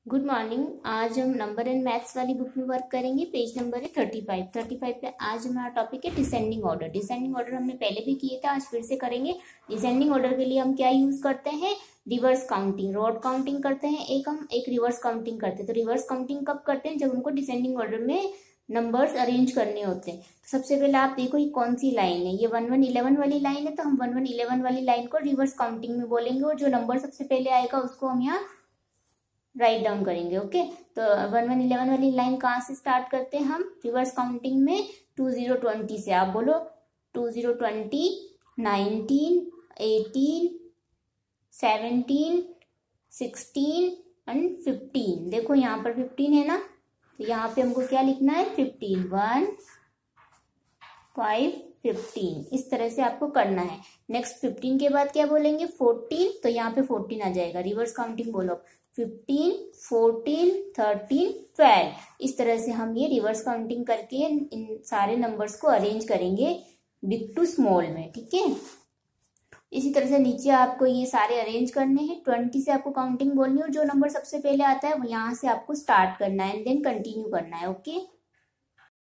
Good morning. आज हम number and maths वाली बुक में वर्क करेंगे। पेज नंबर है 35 पे आज हमारा टॉपिक है डिसेंडिंग ऑर्डर। डिसेंडिंग ऑर्डर हमने पहले भी किए थे, आज फिर से करेंगे। डिसेंडिंग ऑर्डर के लिए हम क्या यूज करते हैं? Reverse counting. रॉड काउंटिंग करते हैं हम एक रिवर्स काउंटिंग करते हैं। तो रिवर्स काउंटिंग कब करते हैं? जब हमको डिसेंडिंग ऑर्डर में नंबर्स अरेंज करने होते हैं। तो सबसे पहले आप देखो ये कौन सी लाइन है, ये 1 1 11 वाली लाइन है। तो हम 1 1 11 वाली लाइन को रिवर्स काउंटिंग में बोलेंगे और जो नंबर सबसे पहले आएगा उसको हम यहाँ राइट डाउन करेंगे। ओके, तो 1 1 11 वाली लाइन कहाँ से स्टार्ट करते हैं हम? रिवर्स काउंटिंग में 2 0 20 से। आप बोलो 2 0 20, 19, 18, 17, 16 एंड 15। देखो यहाँ पर 15 है ना, तो यहाँ पे हमको क्या लिखना है? 15, 1 5 15। इस तरह से आपको करना है। नेक्स्ट 15 के बाद क्या बोलेंगे? 14। तो यहाँ पे 14 आ जाएगा। रिवर्स काउंटिंग बोलो 15, 14, 13, 12। इस तरह से हम ये रिवर्स काउंटिंग करके इन सारे नंबर्स को अरेंज करेंगे बिग टू स्मॉल में। ठीक है, इसी तरह से नीचे आपको ये सारे अरेंज करने हैं। 20 से आपको काउंटिंग बोलनी है और जो नंबर सबसे पहले आता है वो यहाँ से आपको स्टार्ट करना है एंड देन कंटिन्यू करना है। ओके।